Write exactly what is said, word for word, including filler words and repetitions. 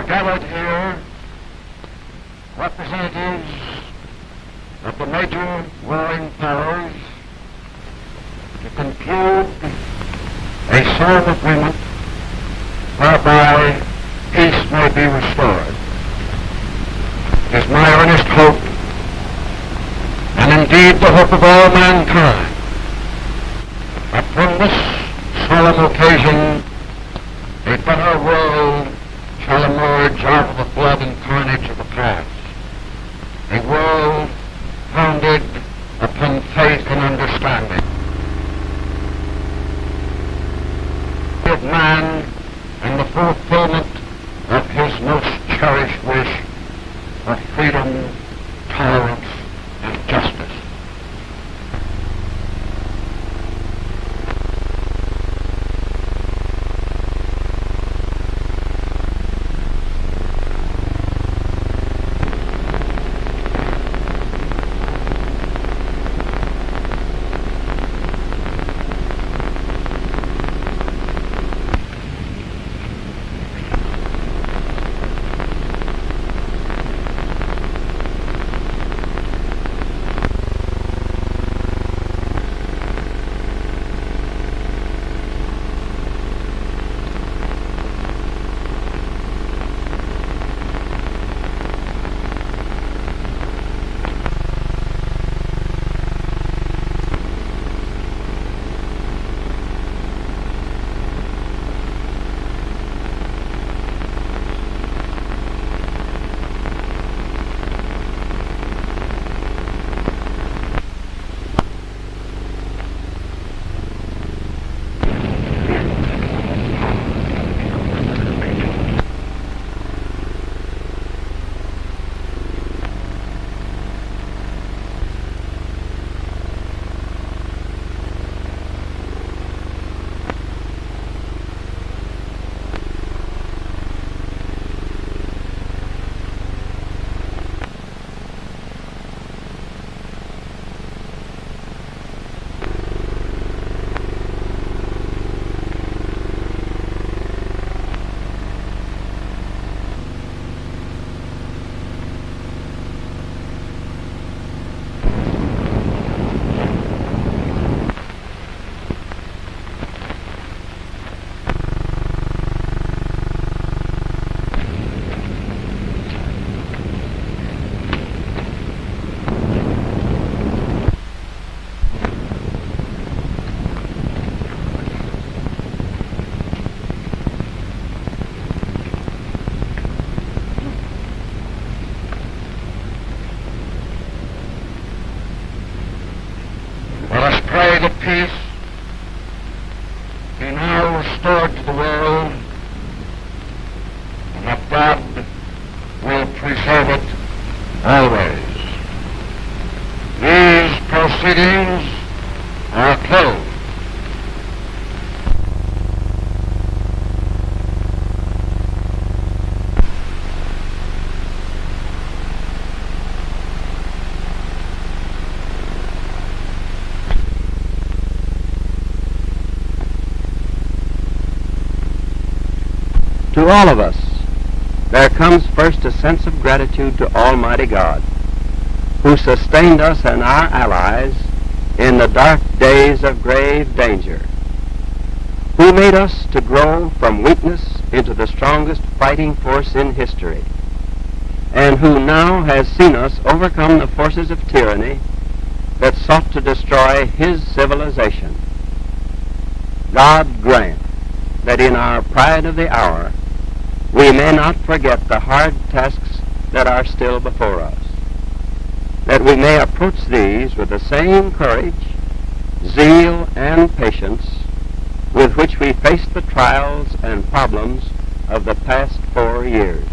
are gathered here representatives of the major warring powers to conclude a solemn agreement whereby peace may be restored. It is my earnest hope, and indeed the hope of all mankind, that from this solemn occasion a better world shall emerge out of the blood and carnage of the past, a world founded upon faith and understanding. Of man and the fulfillment of his most cherished wish of freedom, tolerance, and justice. Peace be now restored to the world, and that God will preserve it always. These proceedings are closed. To all of us, there comes first a sense of gratitude to Almighty God, who sustained us and our allies in the dark days of grave danger, who made us to grow from weakness into the strongest fighting force in history, and who now has seen us overcome the forces of tyranny that sought to destroy his civilization. God grant that in our pride of the hour we may not forget the hard tasks that are still before us, that we may approach these with the same courage, zeal, and patience with which we faced the trials and problems of the past four years.